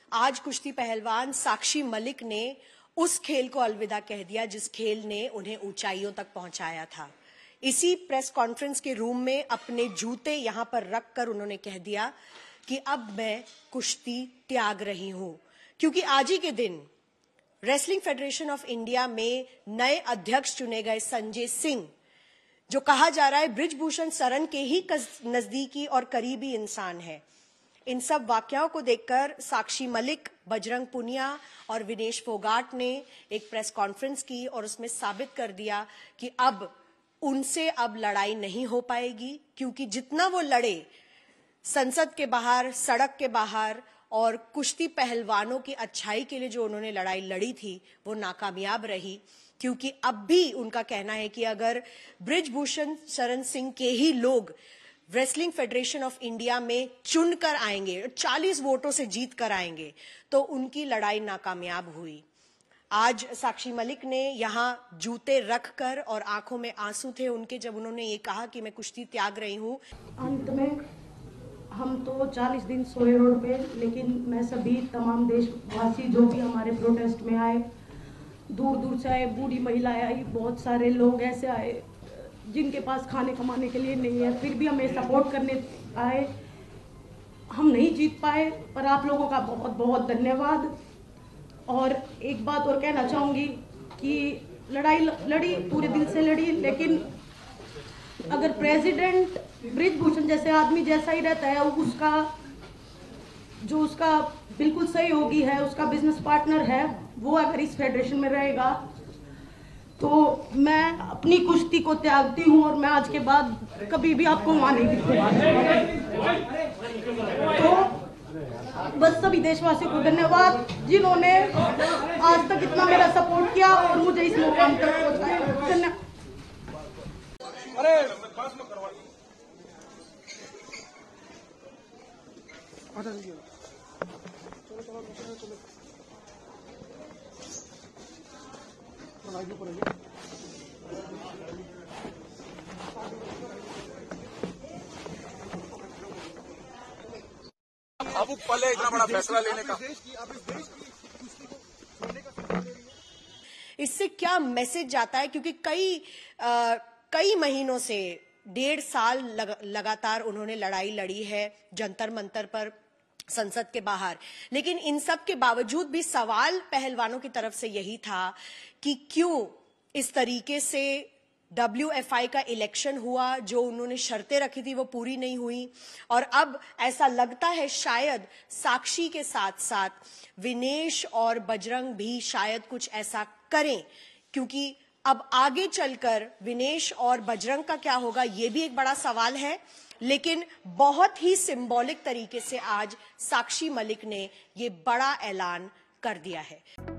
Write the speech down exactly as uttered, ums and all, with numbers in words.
आज कुश्ती पहलवान साक्षी मलिक ने उस खेल को अलविदा कह दिया जिस खेल ने उन्हें ऊंचाइयों तक पहुंचाया था। इसी प्रेस कॉन्फ्रेंस के रूम में अपने जूते यहां पर रखकर उन्होंने कह दिया कि अब मैं कुश्ती त्याग रही हूं, क्योंकि आज ही के दिन रेसलिंग फेडरेशन ऑफ इंडिया में नए अध्यक्ष चुने गए संजय सिंह, जो कहा जा रहा है बृजभूषण शरण के ही नजदीकी और करीबी इंसान है। इन सब वाकयाओं को देखकर साक्षी मलिक, बजरंग पुनिया और विनेश फोगाट ने एक प्रेस कॉन्फ्रेंस की और उसमें साबित कर दिया कि अब उनसे अब लड़ाई नहीं हो पाएगी, क्योंकि जितना वो लड़े संसद के बाहर, सड़क के बाहर और कुश्ती पहलवानों की अच्छाई के लिए जो उन्होंने लड़ाई लड़ी थी वो नाकामयाब रही। क्योंकि अब भी उनका कहना है कि अगर बृजभूषण शरण सिंह के ही लोग रेसलिंग फेडरेशन ऑफ इंडिया में चुनकर आएंगे, चालीस वोटों से जीत कर आएंगे, तो उनकी लड़ाई नाकामयाब हुई। आज साक्षी मलिक ने यहां जूते रखकर और आंखों में आंसू थे उनके जब उन्होंने ये कहा कि मैं कुश्ती त्याग रही हूं। अंत में हम तो चालीस दिन सोए रोड पे, लेकिन मैं सभी तमाम देशवासी जो भी हमारे प्रोटेस्ट में आए, दूर दूर से आए, बूढ़ी महिलाएं आई, बहुत सारे लोग ऐसे आए जिनके पास खाने कमाने के लिए नहीं है, फिर भी हमें सपोर्ट करने आए। हम नहीं जीत पाए, पर आप लोगों का बहुत बहुत धन्यवाद। और एक बात और कहना चाहूँगी कि लड़ाई लड़ी, पूरे दिल से लड़ी, लेकिन अगर प्रेसिडेंट बृजभूषण जैसे आदमी जैसा ही रहता है, उसका जो उसका बिल्कुल सहयोगी है, उसका बिजनेस पार्टनर है, वो अगर इस फेडरेशन में रहेगा तो मैं अपनी कुश्ती को त्यागती हूं और मैं आज के बाद कभी भी आपको वहां नहीं दिखूंगा। तो बस सभी देशवासियों को धन्यवाद जिन्होंने आज तक इतना मेरा सपोर्ट किया और मुझे इस मुकाम तक पहुंचाया। धन्यवाद। अब पल है इतना बड़ा फैसला लेने का। इससे क्या मैसेज जाता है, क्योंकि कई आ, कई महीनों से डेढ़ साल लग, लगातार उन्होंने लड़ाई लड़ी है जंतर मंतर पर, संसद के बाहर, लेकिन इन सब के बावजूद भी सवाल पहलवानों की तरफ से यही था कि क्यों इस तरीके से डब्ल्यू एफ आई का इलेक्शन हुआ, जो उन्होंने शर्तें रखी थी वो पूरी नहीं हुई। और अब ऐसा लगता है शायद साक्षी के साथ साथ विनेश और बजरंग भी शायद कुछ ऐसा करें, क्योंकि अब आगे चलकर विनेश और बजरंग का क्या होगा ये भी एक बड़ा सवाल है। लेकिन बहुत ही सिंबॉलिक तरीके से आज साक्षी मलिक ने ये बड़ा ऐलान कर दिया है।